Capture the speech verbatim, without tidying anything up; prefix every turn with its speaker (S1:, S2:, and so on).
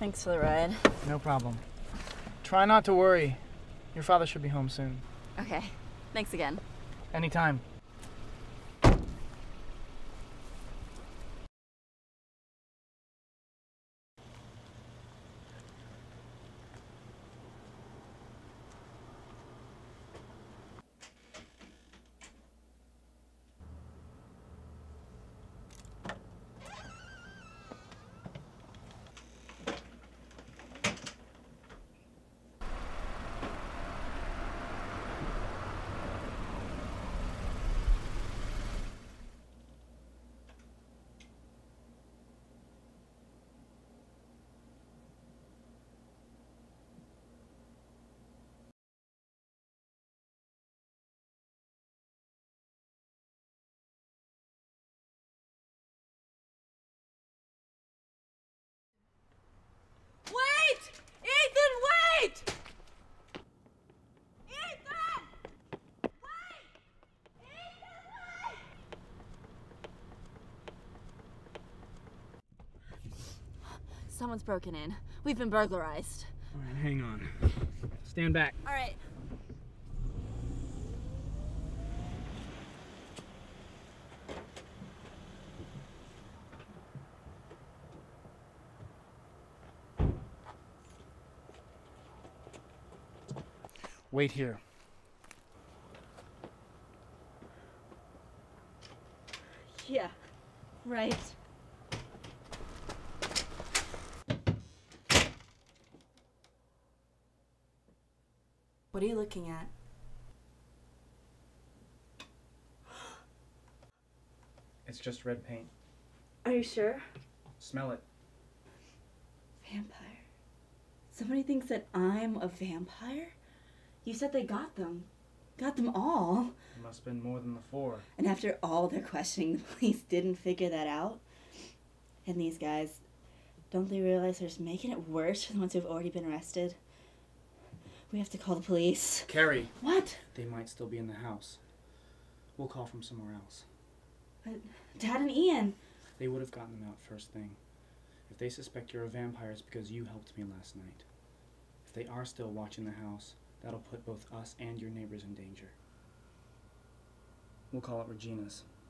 S1: Thanks for the ride.
S2: No problem. Try not to worry. Your father should be home soon.
S1: Okay. Thanks again.
S2: Anytime.
S1: Wait! Ethan, wait! Ethan! Wait! Ethan, wait! Someone's broken in. We've been burglarized.
S2: All right, hang on. Stand back.
S1: All right.
S2: Wait here.
S1: Yeah, right. What are you looking at?
S2: It's just red paint.
S1: Are you sure?
S2: Smell it.
S1: Vampire. Somebody thinks that I'm a vampire? You said they got them. Got them all.
S2: It must have been more than the four.
S1: And after all their questioning, the police didn't figure that out? And these guys, don't they realize they're just making it worse for the ones who've already been arrested? We have to call the police.
S2: Carrie.
S1: What?
S2: They might still be in the house. We'll call from somewhere else.
S1: But Dad and Ian.
S2: They would have gotten them out first thing. If they suspect you're a vampire, it's because you helped me last night. If they are still watching the house, that'll put both us and your neighbors in danger. We'll call it Regina's.